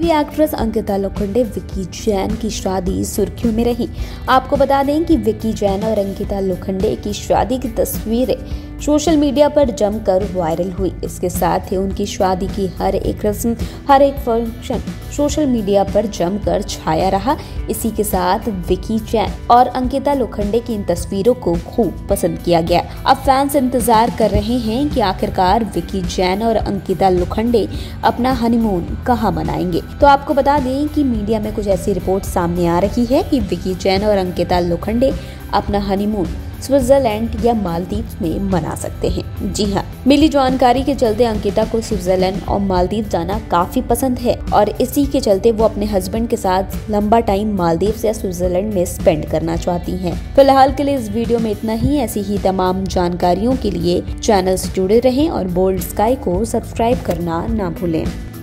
TV actress Ankita Lokhande Vicky Jain की शादी सुर्खियों में रही। आपको बता दें कि विक्की जैन और अंकिता लोखंडे की शादी की तस्वीरें सोशल मीडिया पर जमकर वायरल हुई। इसके साथ ही उनकी शादी की हर एक रस्म, हर एक फंक्शन सोशल मीडिया पर जमकर छाया रहा। इसी के साथ विक्की जैन और अंकिता लोखंडे की इन तस्वीरों को खूब पसंद किया गया। अब फैंस इंतजार कर रहे हैं कि आखिरकार विक्की जैन और अंकिता लोखंडे अपना हनीमून कहां मनाएंगे। तो आपको बता दें कि मीडिया में कुछ ऐसी रिपोर्ट सामने आ रही है कि विक्की जैन और अंकिता लोखंडे अपना हनीमून स्विट्जरलैंड या मालदीव में मना सकते हैं। जी हाँ, मिली जानकारी के चलते अंकिता को स्विट्जरलैंड और मालदीव जाना काफी पसंद है और इसी के चलते वो अपने हस्बैंड के साथ लंबा टाइम मालदीव या स्विट्जरलैंड में स्पेंड करना चाहती हैं। फिलहाल के लिए इस वीडियो में इतना ही। ऐसी ही तमाम जानकारियों के लिए चैनल से जुड़े रहें और बोल्ड स्काई को सब्सक्राइब करना ना भूलें।